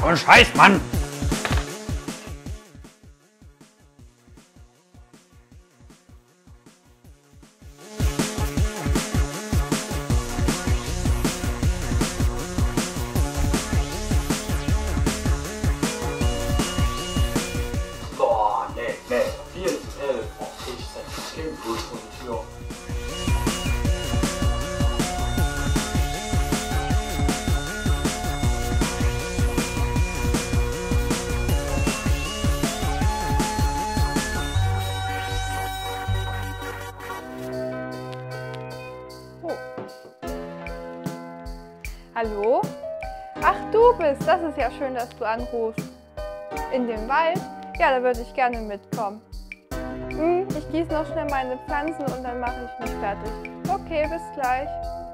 So ein Scheiß, Mann! Boah, nee. 4 zu 11. Oh, ich setze den Blut vor die Tür. Hallo? Ach, du bist. Das ist ja schön, dass du anrufst. In dem Wald? Ja, da würde ich gerne mitkommen. Ich gieße noch schnell meine Pflanzen und dann mache ich mich fertig. Okay, bis gleich.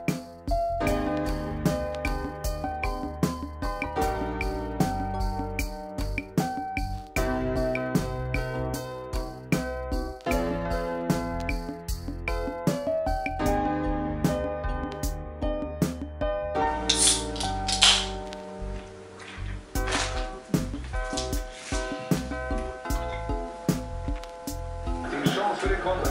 Für den Konter.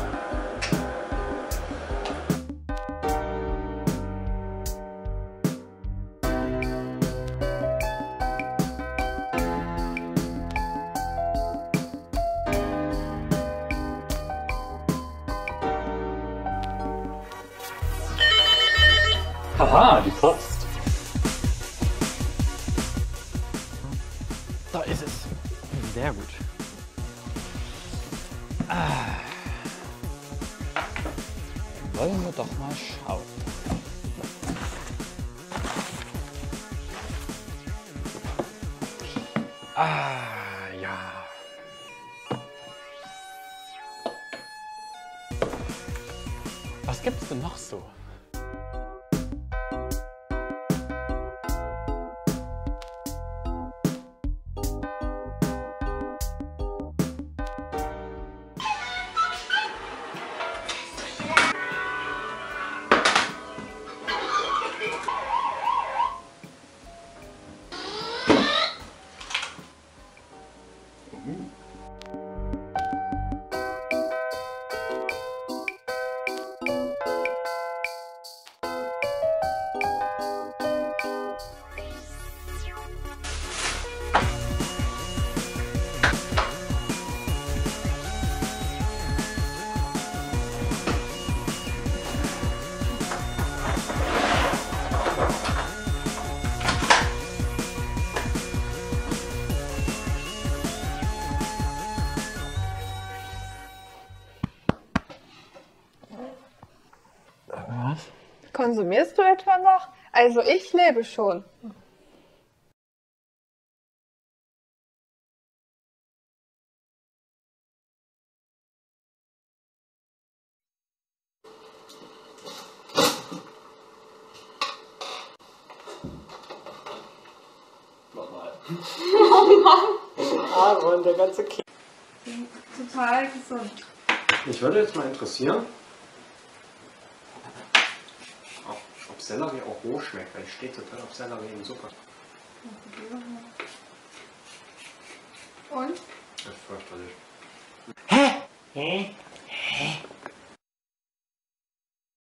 Haha, die Post. Da ist es. Sehr gut. Wollen wir doch mal schauen. Ja. Was gibt's denn noch so? Was? Konsumierst du etwa noch? Also ich lebe schon. Nochmal. Oh Mann! Aaron, der ganze Kind. Total gesund. Mich würde jetzt mal interessieren, ob Sellerie auch roh schmeckt, weil es steht so drin, ob Sellerie in Suppe. Und? Das ist fürchterlich. Hä?